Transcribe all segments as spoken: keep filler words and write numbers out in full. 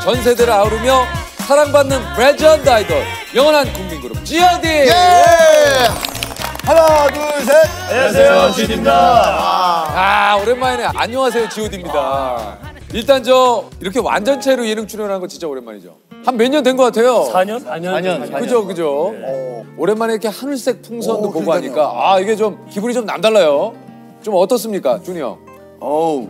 전 세대를 아우르며 사랑받는 레전드 아이돌 영원한 국민 그룹 지 오 디. 예! 하나, 둘, 셋. 안녕하세요, 지 오디입니다. 아, 오랜만이네. 안녕하세요, 지 오 디입니다. 일단 저 이렇게 완전체로 예능 출연한 거 진짜 오랜만이죠. 한 몇 년 된 것 같아요. 사 년? 사 년. 사 년. 그죠, 그죠. 네. 오랜만에 이렇게 하늘색 풍선도 오, 보고 그러니까요. 하니까 아, 이게 좀 기분이 좀 남달라요. 좀 어떻습니까, 준이 형? 어우.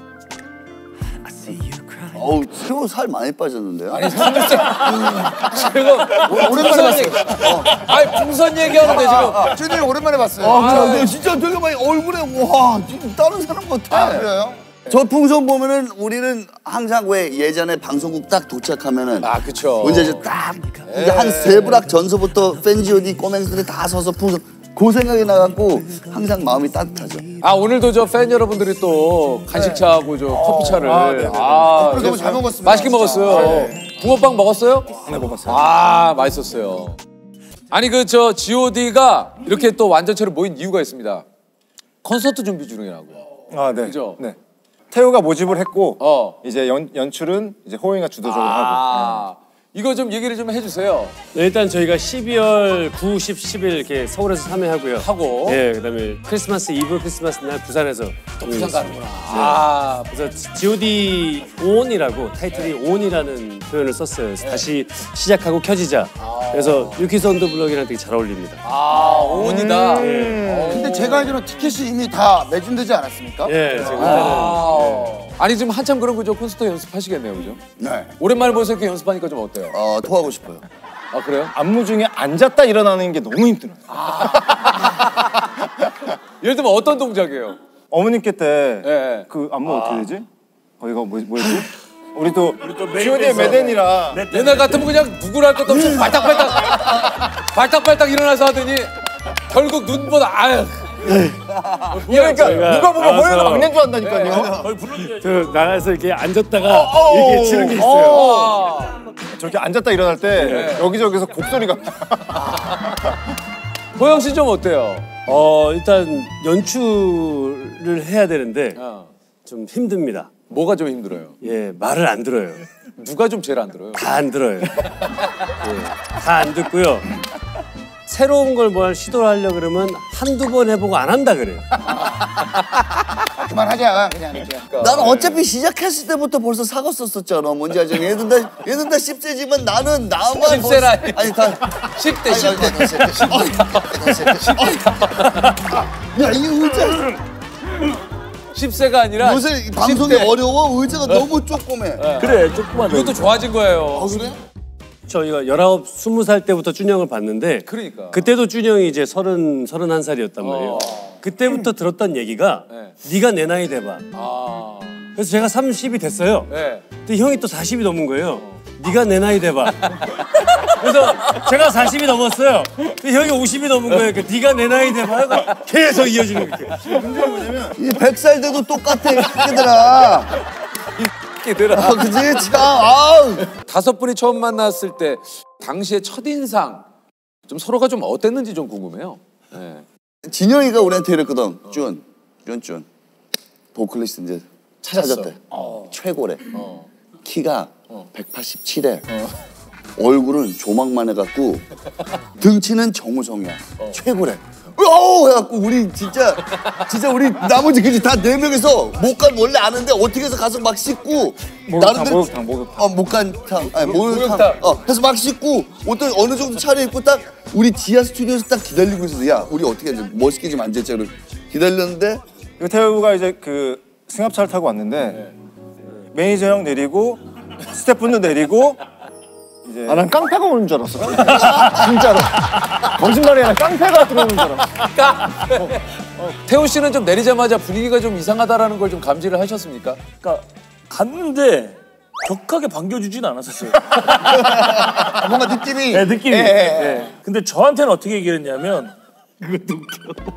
어우, 새우 살 많이 빠졌는데요? 아니, 하늘색. 제가 오랜만에 봤어요. 얘기, 어. 아니, 풍선 얘기하는데 지금. 준이 오랜만에 봤어요. 아, 아, 그래. 진짜 되게 많이 얼굴에, 와, 지금 다른 사람 같아. 아, 그래요? 저 풍선 보면은 우리는 항상 왜 예전에 방송국 딱 도착하면은 아, 그쵸. 언제 이제 딱 이게 한 세 부락 전서부터 팬 지 오 디 꼬맹이들이 다 서서 풍선 그 생각이 나갖고 항상 마음이 따뜻하죠. 아, 오늘도 저 팬 여러분들이 또 간식차하고 저 커피차를. 아, 네네. 아, 너무 잘 먹었습니다. 맛있게 진짜. 먹었어요. 아, 네. 붕어빵 먹었어요? 네, 먹었어요. 아, 맛있었어요. 아니, 그 저 지 오 디가 이렇게 또 완전체로 모인 이유가 있습니다. 콘서트 준비 중이라고. 아, 네. 그죠? 네. 태우가 모집을 했고 어. 이제 연, 연출은 이제 호잉이가 주도적으로 하고. 아, 이거 좀 얘기를 좀 해주세요. 네, 일단 저희가 십이월 구, 십, 십일 이렇게 서울에서 삼 회 하고요. 하고. 네, 그다음에 크리스마스 이브, 크리스마스 날 부산에서 또 부산 가는구나. 네. 아, 그래서 지 오 디 온이라고 타이틀이 온이라는 표현을 썼어요. 그래서 다시 시작하고 켜지자. 그래서 유키스 온 더 블럭이랑 되게 잘 어울립니다. 아, 온이다. 네. 근데 제가 알기로는 티켓이 이미 다 매진되지 않았습니까? 예, 지금 아. 아니, 지금 한참 그런 거죠. 콘서트 연습하시겠네요, 그죠? 네. 오랜만에 보면서 이렇게 연습하니까 좀 어때요? 어, 토하고 싶어요. 아, 그래요? 안무 중에 앉았다 일어나는 게 너무 힘들어요. 예를 들면 어떤 동작이에요? 어머님께 때 예, 그 안무 어떻게 되지? 거기가 뭐, 뭐였지? 우리 또 지 오 디의 메덴이라 옛날 같으면 그냥 누구랄 것도 없이 발딱발딱 발딱발딱 일어나서 하더니 결국 눈보다 아유. 그러니까 누가 보면 나와서- 호잉이가 막낸 줄 안다니까요. 저 나가서 이렇게 앉았다가 이렇게 치는 게 있어요. 아. 저렇게 앉았다 일어날 때 여기저기서 곡소리가 호영 씨 좀 어때요? 어, 일단 연출을 해야 되는데 어. 좀 힘듭니다. 뭐가 좀 힘들어요? 예, 말을 안 들어요. 누가 좀 제일 안 들어요? 다 안 들어요. 예, 다 안 듣고요. 새로운 걸 뭘 시도를 하려고 그러면 한두 번 해보고 안 한다 그래요. 그만하자, 그냥 이렇게. 나는 어차피 시작했을 때부터 벌써 사갔었었잖아. 뭔지 알죠? 얘들 다, 얘들 다 십 세지만 나는 나만. 십 세라. 벌써- 아니, 다. 십 대 십 대. 야, 이 의자. 십 세가 아니라 요새 방송이 십 대. 어려워. 의자가 너무 조그매. 그래, 조그만. 이것도 좋아진 거예요. 아, 그래? 저희가 열아홉, 스무 살 때부터 준영을 봤는데 그러니까. 그때도 준영이 이제 서른, 서른한 살이었단 말이에요. 어. 그때부터 들었던 얘기가 네. 네가 내 나이 돼봐. 아. 그래서 제가 삼십이 됐어요. 네. 근데 형이 또 사십이 넘은 거예요. 네가 내 나이 돼봐. 그래서 제가 사십이 넘었어요. 근데 형이 오십이 넘은 거예요. 그러니까 네가 내 나이 돼봐. 계속 이어지는 거예요. 문제가 뭐냐면 이 백 살 돼도 똑같아, 얘들아. 끼들아. 아, 그지? 참, 아우. 다섯 분이 처음 만났을 때 당시의 첫인상 좀 서로가 좀 어땠는지 좀 궁금해요. 네. 진영이가 우리한테 이랬거든. 준, 준, 준. 보컬리스트 이제 찾았어. 찾았대. 최고래. 어. 키가 백팔십칠에. 얼굴은 조망만 해갖고 등치는 정우성이야. 최고래. 어우 해갖고 우리 진짜 진짜 우리 나머지 그지 다 네 명이서 목간 원래 아는데 어떻게 해서 가서 막 씻고 목욕탕, 목욕탕, 목욕탕. 어 목간탕 아니 목욕탕 목욕탕. 어 해서 막 씻고 어떤 어느 정도 차려입고 딱 우리 지하 스튜디오에서 딱 기다리고 있었어. 야 우리 어떻게 해야 멋있게 좀 앉았자 그러고 기다렸는데 그 태우가 이제 그 승합차를 타고 왔는데 매니저 형 내리고 스태프분도 내리고 이제 아 난 깡패가 오는 줄 알았어. 진짜로 거짓말이 아니라 깡패가 들어오는 줄 알았어. 태호 씨는 좀 내리자마자 분위기가 좀 이상하다라는 걸 좀 감지를 하셨습니까? 그러니까 갔는데 격하게 반겨주진 않았었어요. 아, 뭔가 느낌이 네, 느낌이. 예, 예, 예. 네. 근데 저한테는 어떻게 얘기를 했냐면 그것도 웃겨.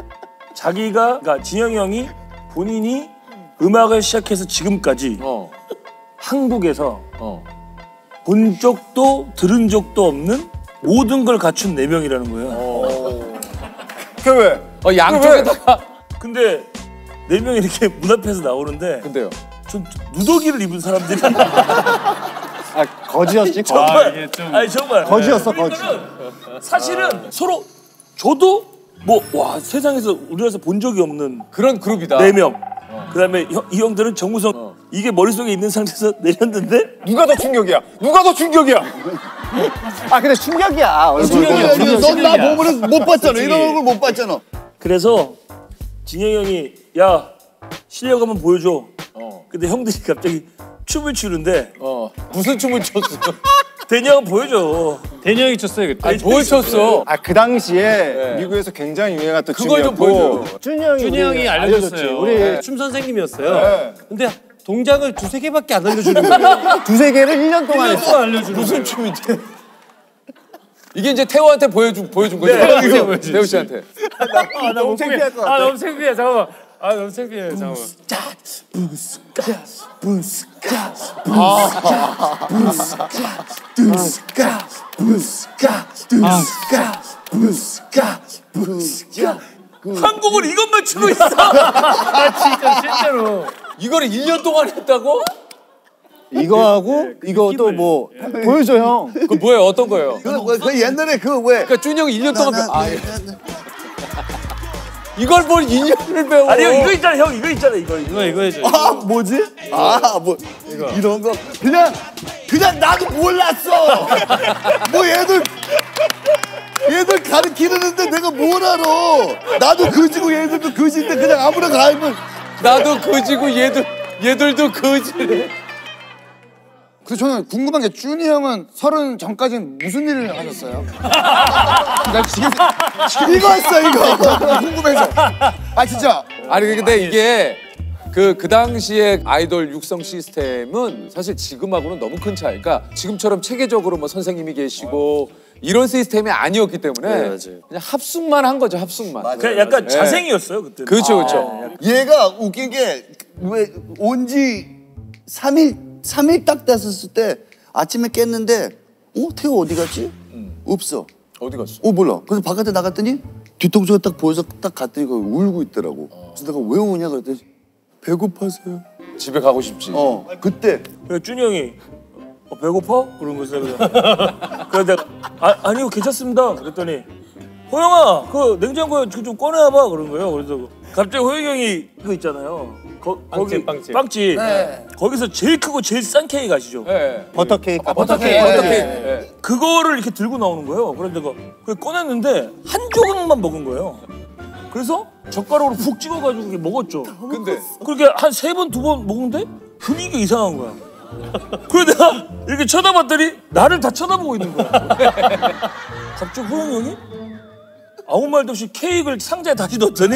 자기가 그러니까 진영이 형이 본인이 음악을 시작해서 지금까지 어. 한국에서 어. 본 적도 들은 적도 없는 모든 걸 갖춘 네 명이라는 거예요. 그 왜? 어, 양쪽에다가. 근데 네 명이 이렇게 문 앞에서 나오는데 근데요. 전 누더기를 입은 사람들이 아 거지였지. 거. 정말. 이게 좀- 아니 정말. 거지였어 거지. 사실은 서로 저도 뭐 와 세상에서 우리나라에서 본 적이 없는 그런 그룹이다. 네 명. 그다음에 형, 이 형들은 정우성 이게 머릿속에 있는 상태에서 내렸는데 누가 더 충격이야? 누가 더 충격이야? 아 근데 충격이야. 얼굴 충격이야. 보면. 넌나 보면은 못 봤잖아. 이런 얼굴 못 봤잖아. 그래서 진영이 형이 야 실력 한번 보여줘. 어. 근데 형들이 갑자기 춤을 추는데 어. 무슨 춤을 췄어? 대니 형 보여줘. 대니 형이 쳤어요 그때. 아니 뭘 췄어? 아 그 당시에 네. 미국에서 굉장히 유행했던 그걸 좀 춤이었고 보여줘요. 준이 형이 준이 형이 알려줬어요. 우리 네. 춤 선생님이었어요. 네. 근데 동작을 두세 개밖에 안 알려주는 거예요. 두세 개를 일 년 동안 했어. 알려주는 무슨 춤인지. 이게 이제 태호한테 보여준 보여준 거죠. 네, 이거 보여준 태호 씨한테. 아, 나 너무 창피할 것 같아. 아 너무 창피해. 잠깐만. 아 너무 창피해. 잠깐만. 한국은 이것만 추고 있어. 아 진짜 실제로. 이거를 일 년 동안 했다고? 이거하고 이거 또 뭐 보여줘 형. 그 뭐예요? 어떤 거예요? 그, 그 옛날에 그 왜? 그러니까 준이 형이 일 년 동안 나, 배- 나, 아, 예. 나, 나, 이걸 뭘 이 년을 배워? 아니 형 이거 있잖아 형 이거 있잖아 이거 이거. 이거 이거 해줘. 아 뭐지? 아 뭐 이런 거 그냥 그냥 나도 몰랐어. 뭐 얘들 얘들 가르치는데 내가 뭘 알아? 나도 그지고 얘들도 그지인데 그냥 아무나 가면. 나도 거지고 얘들 얘들도 거지래. 그래서 저는 궁금한 게 준이 형은 서른 전까지는 무슨 일을 하셨어요? 나 지금 이거 했어 이거. 궁금해서. 아 진짜. 아니 근데 이게 그, 그 당시에 아이돌 육성 시스템은 사실 지금하고는 너무 큰 차이. 그러니까 지금처럼 체계적으로 뭐 선생님이 계시고 이런 시스템이 아니었기 때문에 네, 맞아요. 그냥 합숙만 한 거죠, 합숙만. 그냥 약간 네. 자생이었어요 그때. 그렇죠, 그렇죠. 얘가 웃긴 게 왜 온지 삼 일 삼 일 딱 됐었을 때 아침에 깼는데 어 태호 어디 갔지? 없어. 어디 갔어? 어 몰라. 그래서 바깥에 나갔더니 뒤통수가 딱 보여서 딱 갔더니 그 울고 있더라고. 그래서 내가 왜 우냐 그랬더니 배고파서요. 집에 가고 싶지. 어 그때 그래서 준이 형이 어, 배고파? 그런 거죠. 그래서 내가 아, 아니요 괜찮습니다. 그랬더니 호영아 그 냉장고에 좀 꺼내와봐 그런 거예요. 그래서 갑자기 호영이 형이 그거 있잖아요. 거, 거기 빵집. 빵집. 거기서 제일 크고 제일 싼 케이크 아시죠? 네. 버터 케이크. 아, 버터 케이크, 버터 케이크. 네. 네. 그거를 이렇게 들고 나오는 거예요. 그래서 내가 그걸 꺼냈는데 한 조각만 먹은 거예요. 그래서 젓가락으로 푹 찍어가지고 이렇게 먹었죠. 근데 그렇게 한 세 번, 두 번 먹는데 분위기가 이상한 거야. 그래서 내가 이렇게 쳐다봤더니 나를 다 쳐다보고 있는 거야. 갑자기 호영이 형이 아무 말도 없이 케이크를 상자에 다시 넣었더니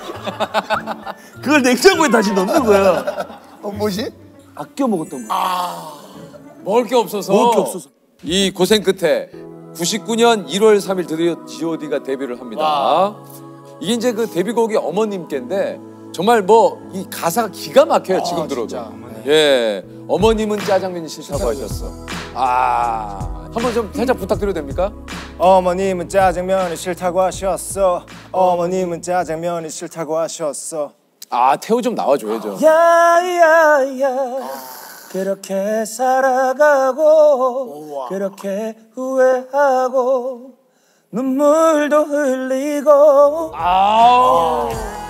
그걸 냉장고에 다시 넣는 거야. 어 뭐지? 아껴 먹었던 거야. 먹을 게 없어서. 먹을 게 없어서. 이 고생 끝에 구십구 년 일월 삼일 드디어 지 오 디가 데뷔를 합니다. 이게 이제 그 데뷔곡이 어머님께인데 정말 뭐 이 가사가 기가 막혀요. 지금 들어도. 예, 어머님은 짜장면이 싫다고 하셨어. 아, 한번 좀 살짝 부탁드려도 됩니까? 어머님은 짜장면이 싫다고 하셨어. 어머님은 짜장면이 싫다고 하셨어. 아, 태호 좀 나와줘야죠. 야야야 그렇게 살아가고 그렇게 후회하고 눈물도 흘리고 아,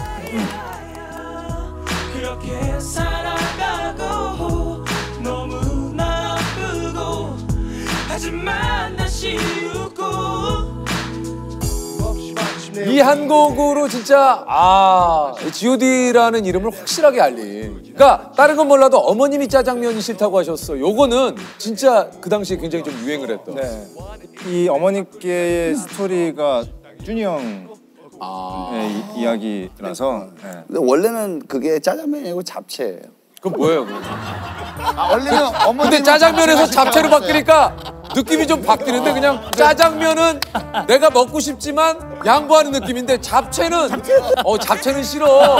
그렇게 살아가고 너무나 아프고 하지만 다시 웃고 이 한 곡으로 진짜 아, 지 오 디라는 이름을 확실하게 알린. 그러니까 다른 건 몰라도 어머님이 짜장면이 싫다고 하셨어. 요거는 진짜 그 당시에 굉장히 좀 유행을 했던. 네. 이 어머니께의 스토리가 준이 형의 아, 이, 이야기라서. 네. 근데 원래는 그게 짜장면이 아니고 잡채예요. 그건 뭐예요? 그거? 아, 원래는 어머니. 근데 짜장면에서 잡채로 바뀌니까 느낌이 좀 바뀌는데 그냥 짜장면은 내가 먹고 싶지만 양보하는 느낌인데 잡채는 어 잡채는 싫어.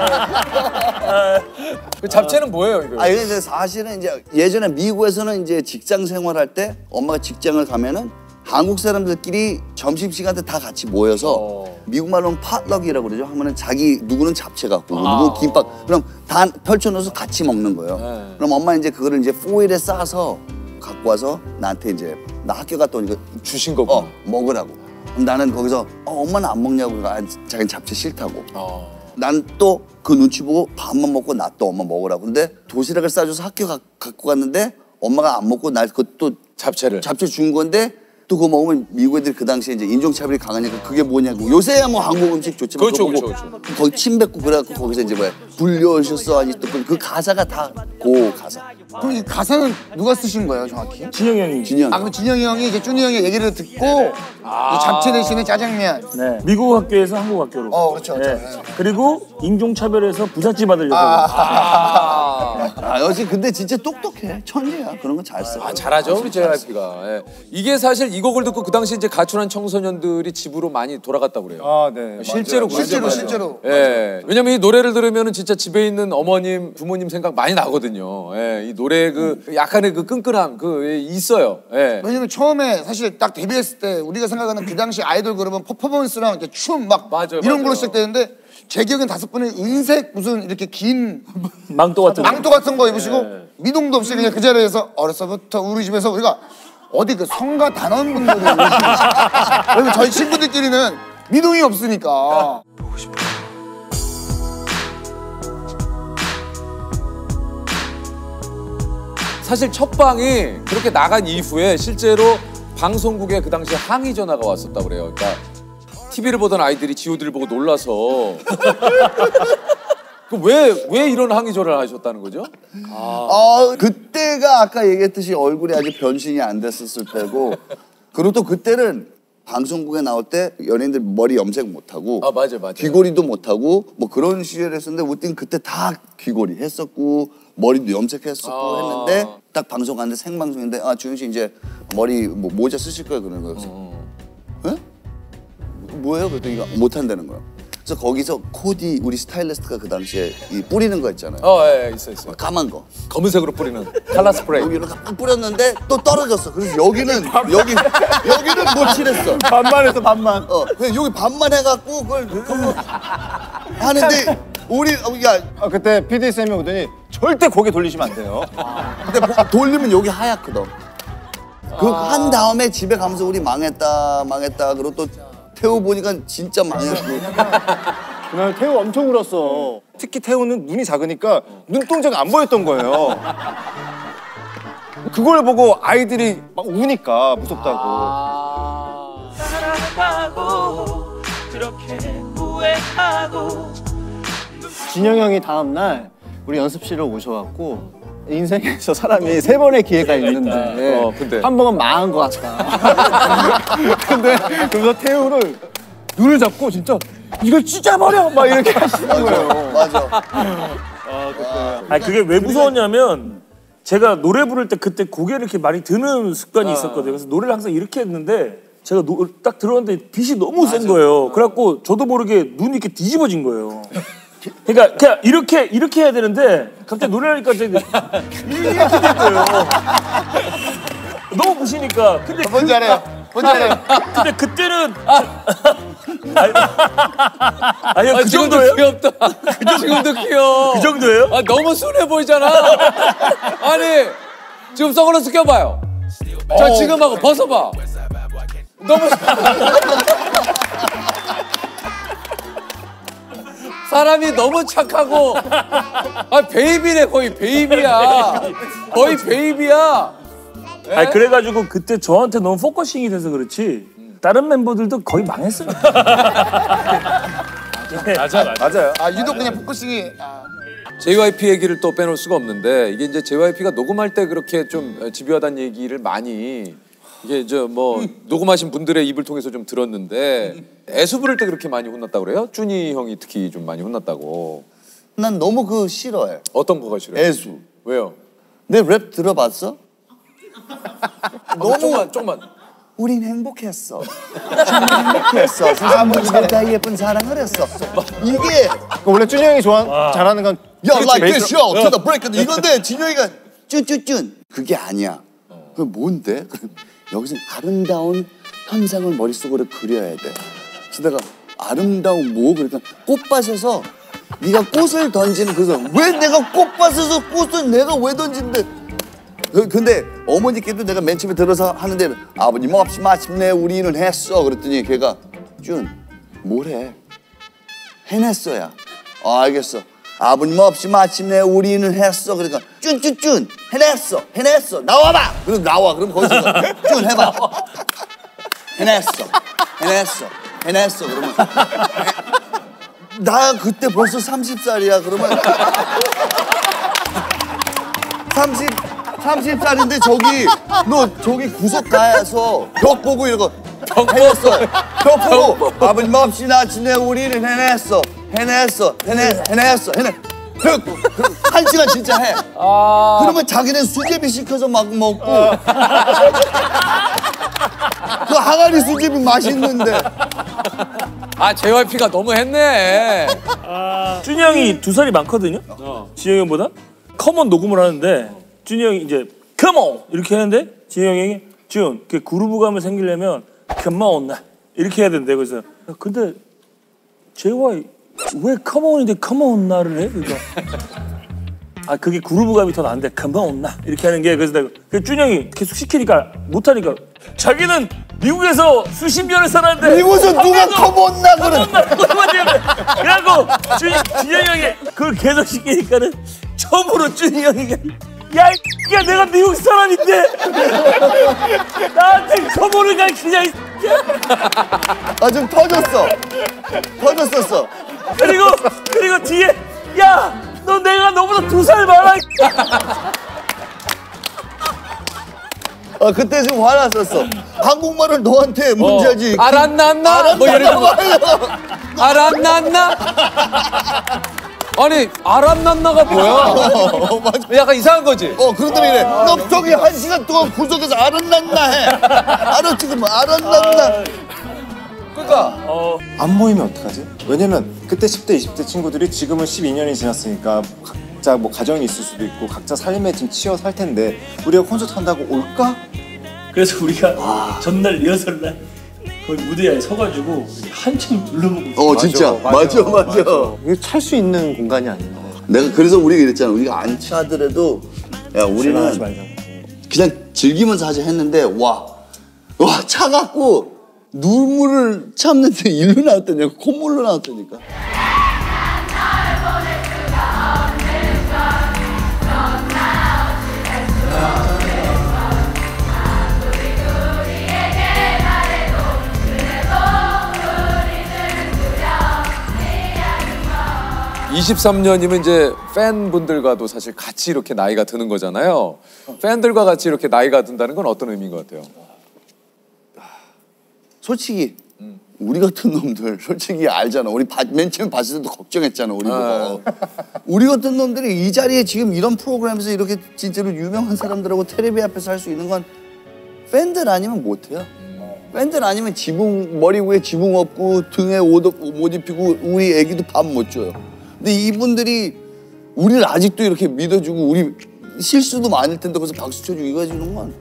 그 잡채는 뭐예요 이거? 아 근데 사실은 이제 예전에 미국에서는 이제 직장 생활할 때 엄마가 직장을 가면은 한국 사람들끼리 점심시간 때 다 같이 모여서 어. 미국 말로는 팟럭이라고 그러죠. 하면은 자기 누구는 잡채 갖고 누구는 김밥 그럼 다 펼쳐놓아서 같이 먹는 거예요. 네. 그럼 엄마 이제 그거를 이제 포일에 싸서 갖고 와서 나한테 이제 나 학교 갔다 오니까 주신 거고. 어, 먹으라고. 그럼 나는 거기서 어, 엄마는 안 먹냐고 그러니까 아, 자기는 잡채 싫다고. 어. 난 또 그 눈치 보고 밥만 먹고 나 또 엄마 먹으라고. 근데 도시락을 싸줘서 학교 가, 갖고 갔는데 엄마가 안 먹고 날 그것도 잡채를. 잡채 준 건데 또 그거 먹으면 미국 애들이 그 당시에 이제 인종차별이 강하니까 그게 뭐냐고. 요새야 뭐 한국 음식 좋지만 그렇죠, 그거 보고 그렇죠, 그렇죠. 거기 침 뱉고 그래갖고 거기서 이제 뭐야 불려오셨어 아니 또 그 가사가 다 고 가사. 그럼 이 가사는 누가 쓰신 거예요, 정확히? 진영이 형이. 진영. 아, 그럼 진영이 형이 이제 준이 형의 얘기를 듣고 이 잡채 대신에 짜장면. 네. 미국 학교에서 한국 학교로. 어, 그렇죠, 그렇죠. 네. 그리고 인종차별에서 부잣집 받으려고. 아, 여지 근데 진짜 똑똑해. 천재야. 그런 거 잘 써. 아, 잘하죠 우리 제이와이피가. 예. 이게 사실 이 곡을 듣고 그 당시 이제 가출한 청소년들이 집으로 많이 돌아갔다고 그래요. 아, 네. 실제로 맞아요. 실제로, 그러죠. 실제로. 예. 왜냐면 이 노래를 들으면은 진짜 집에 있는 어머님, 부모님 생각 많이 나거든요. 예. 이 노래 그 약간의 그 끈끈함 그 있어요. 예. 왜냐면 처음에 사실 딱 데뷔했을 때 우리가 생각하는 그 당시 아이돌 그룹은 퍼포먼스랑 이렇게 춤 막 맞아요, 이런 맞아요. 걸로 시작되는데 제 기억엔 다섯 분이 은색 무슨 이렇게 긴 망토 같은 거. 망토 같은 거 입으시고 미동도 없이 그냥 그 자리에서 어려서부터 우리 집에서 우리가 어디 그 성가 단원분들이 왜냐면 저희 친구들끼리는 미동이 없으니까 사실 첫 방이 그렇게 나간 이후에 실제로 방송국에 그 당시에 항의 전화가 왔었다고 그래요. 그러니까 티비를 보던 아이들이 지오디를 보고 놀라서 왜, 왜 이런 항의 전화를 하셨다는 거죠? 어, 그때가 아까 얘기했듯이 얼굴이 아직 변신이 안 됐었을 때고 그리고 또 그때는 방송국에 나올 때 연예인들 머리 염색 못하고 아, 맞아요, 맞아요. 귀걸이도 못하고 뭐 그런 시절을 했었는데 우리는 그때 다 귀걸이 했었고 머리도 염색했었고 아. 했는데 딱 방송 갔는데 생방송인데 아 주영 씨 이제 머리 뭐 모자 쓰실 거예요 그러는 거예요. 그래서 에? 뭐예요? 그랬더니 이거 못한다는 거야. 그래서 거기서 코디 우리 스타일리스트가 그 당시에 이 뿌리는 거 있잖아요. 어, 예, 예, 있어, 있어. 까만 거. 검은색으로 뿌리는 칼라 스프레이. 여기는 딱 뿌렸는데 또 떨어졌어. 그래서 여기는 여기 여기는 못 칠했어. 반만 해서 반만. 어, 그냥 여기 반만 해갖고 그걸 그걸 하는데 우리 어, 야 아, 그때 피디 쌤이 오더니 절대 고개 돌리시면 안 돼요. 근데 뭐 돌리면 여기 하얗거든. 그 한 다음에 집에 가면서 우리 망했다 망했다 그리고 또 태우 보니까 진짜 망했고. 그날 태우 엄청 울었어. 특히 태우는 눈이 작으니까 눈동자가 안 보였던 거예요. 그걸 보고 아이들이 막 우니까 무섭다고. 사랑하고 그렇게 후회하고 진영이 형이 다음 날 우리 연습실로 오셔갖고 인생에서 사람이 세 번의 기회가 있는데 어, 근데. 한 번은 망한 것 같다. 근데 그래서 태우를 눈을 잡고 진짜 이걸 찢어버려 막 이렇게 하시는 거예요. 맞아. 아니 그게 왜 무서웠냐면 제가 노래 부를 때 그때 고개를 이렇게 많이 드는 습관이 있었거든요. 그래서 노래를 항상 이렇게 했는데 제가 노, 딱 들어갔는데 빛이 너무 센 거예요. 그래갖고 저도 모르게 눈이 이렇게 뒤집어진 거예요. 그러니까 그냥 이렇게 이렇게 해야 되는데 갑자기 노래를 하니까 이렇게 된 거예요. 너무 부시니까. 근데 뭔지 알아요. 뭔지 알아요. 근데 그때는 아니, 아니요 아, 그 지금도 정도예요? 귀엽다. 지금도 귀여워. 그 정도예요? 아, 너무 순해 보이잖아. 아니, 지금 선글라스 껴봐요. 자, 지금 하고 벗어봐. 너무 사람이 너무 착하고 아 베이비네 거의 베이비야. 거의 베이비야. 아니 그래가지고 그때 저한테 너무 포커싱이 돼서 그렇지 다른 멤버들도 거의 망했어요. 맞아, 맞아. 맞아요. 아 유독 그냥 포커싱이 아. 제이와이피 얘기를 또 빼놓을 수가 없는데 이게 이제 제이와이피가 녹음할 때 그렇게 좀 집요하다는 얘기를 많이 이게 저 뭐 녹음하신 분들의 입을 통해서 좀 들었는데 애수 부를 때 그렇게 많이 혼났다고 그래요? 준이 형이 특히 좀 많이 혼났다고. 난 너무 그 싫어해. 어떤 거가 싫어요? 애수. 왜요? 내 랩 들어봤어? 너무 조금만 조금만. 우린 행복했어. 정말 행복했어. 세상 모두가 예쁜 사랑을 했어. 이게 원래 준이 형이 좋아 잘하는 건 야, like 베이스- this show to the break. 이건데 진영이가 쭈쭈쭈 그게 아니야. 그 뭔데? 그럼 여기서 아름다운 현상을 머릿속으로 그려야 돼. 그래서 내가 아름다운 뭐? 그러니까 꽃밭에서 네가 꽃을 던지는 그래서 왜 내가 꽃밭에서 꽃을 내가 왜 던진대? 그, 근데 어머니께도 내가 맨 처음에 들어서 하는데 아버님 없이 마침내 우리는 했어. 그랬더니 걔가 준 뭐래? 해냈어야. 아, 알겠어. 아버님 없이 마침내 우리는 했어. 그러니까 쭌쭌쭌 해냈어. 해냈어. 나와봐. 그럼 나와. 그럼 거기서 쭌 해봐. 해냈어. 해냈어. 해냈어. 그러면 나 그때 벌써 서른 살이야. 그러면 삼십, 삼십 살인데 저기 너 저기 구석 가서 벽 보고 이러고 해냈어. 벽 보고 아버님 없이 나침내 우리는 해냈어. 해냈어. 해냈, 해냈어. 해냈. 그, 그, 한 시간 진짜 해. 아... 그러면 자기는 수제비 시켜서 막 먹고 그 항아리 수제비 맛있는데. 아 제이와이피가 너무 했네. 아... 준이 형이 두 살이 많거든요. 어. 지영이 형보다. 컴온 녹음을 하는데 준이 형이 이제 컴온 이렇게 하는데 지영이 형이 준 그 그루브감을 생기려면 컴온 나 이렇게 해야 된대. 그래서 근데 제이와이 왜 컴온인데 컴온 나를 해? 그러니까 아 그게 그루브감이 더 나은데 컴온 나 이렇게 하는 게 그래서 내가 그 준이 형이 계속 시키니까 못하니까 자기는 미국에서 수십 년을 살았는데 미국에서 누가 컴온 나 그래? 그래갖고 준이 준이 형이 그걸 계속 시키니까는 처음으로 준이 형이 야, 야 내가 미국 사람인데 나한테 컴온을 가르치냐 이 아 좀 터졌어. 터졌었어. 그리고 그리고 뒤에 야 너 내가 너보다 두 살 많아. 아 그때 좀 화났었어. 한국말은 너한테 문제지. 어. 알았나나? 뭐 예를 들어. 알았나나? 아니 알았나나가 뭐야? 어, 약간 이상한 거지. 어 그런다며 이래. 너 저기 한 시간 동안 구석에서 알았나나 해. 알았지 그럼 알았나나. 그러니까 어... 안 모이면 어떡하지? 왜냐면 그때 십 대, 이십 대 친구들이 지금은 십이 년이 지났으니까 각자 뭐 가정이 있을 수도 있고 각자 삶에 지금 치여 살 텐데 우리가 콘서트 한다고 올까? 그래서 우리가 와. 전날 리허설 날 거기 무대에 서가지고 한참 둘러보고 어 진짜 맞아 맞아, 맞아. 이게 찰 수 있는 공간이 아닌데. 내가 그래서 우리가 이랬잖아. 우리가 안 차더라도 야 우리는 그냥 즐기면서 하자 했는데 와, 와 차갖고 눈물을 참는데 일로 나왔다니까 콧물로 나왔다니까. 이십삼 년이면 이제 팬분들과도 사실 같이 이렇게 나이가 드는 거잖아요. 팬들과 같이 이렇게 나이가 든다는 건 어떤 의미인 것 같아요? 솔직히 음. 우리 같은 놈들 솔직히 알잖아. 우리 바, 맨 처음 봤을 때도 걱정했잖아. 우리 보고. 우리 같은 놈들이 이 자리에 지금 이런 프로그램에서 이렇게 진짜로 유명한 사람들하고 텔레비 앞에서 할 수 있는 건 팬들 아니면 못해요. 팬들 아니면 지붕 머리 위에 지붕 없고 등에 옷 못 입히고 우리 애기도 밥 못 줘요. 근데 이분들이 우리를 아직도 이렇게 믿어주고 우리 실수도 많을 텐데 거기서 박수 쳐주고 이거 해주는 건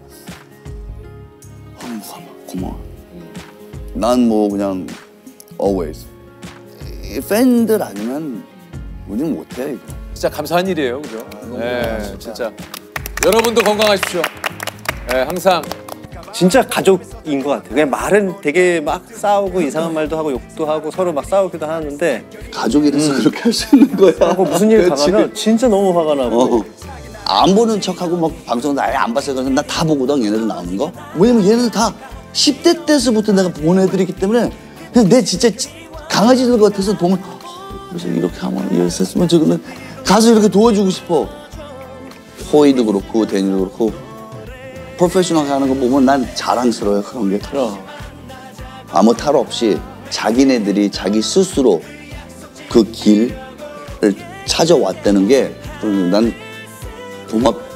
아, 고마워. 난 뭐 그냥 always 팬들 아니면 우리는 못해 이거. 진짜 감사한 일이에요, 그죠? 아, 네, 진짜. 진짜 여러분도 건강하십시오. 네, 항상 진짜 가족인 것 같아요. 그냥 말은 되게 막 싸우고 이상한 말도 하고 욕도 하고 서로 막 싸우기도 하는데 가족이라서 음. 그렇게 할 수 있는 거야. 하고 무슨 일 당하면 진짜 너무 화가 나고 어. 안 보는 척하고 막 방송도 아예 안 봤어요. 그래서 나 다 보거든 얘네들 나오는 거. 왜냐면 얘네들 다 십 대 때서부터 내가 보내드리기 때문에 그냥 내 진짜 강아지들 같아서 보면 그래서 이렇게 하면 이렇게 했으면 저거는 가서 이렇게 도와주고 싶어. 호이도 그렇고 데니도 그렇고 프로페셔널하게 하는 거 보면 난 자랑스러워요. 그런 게. 아무 탈 없이 자기네들이 자기 스스로 그 길을 찾아왔다는 게 난 고맙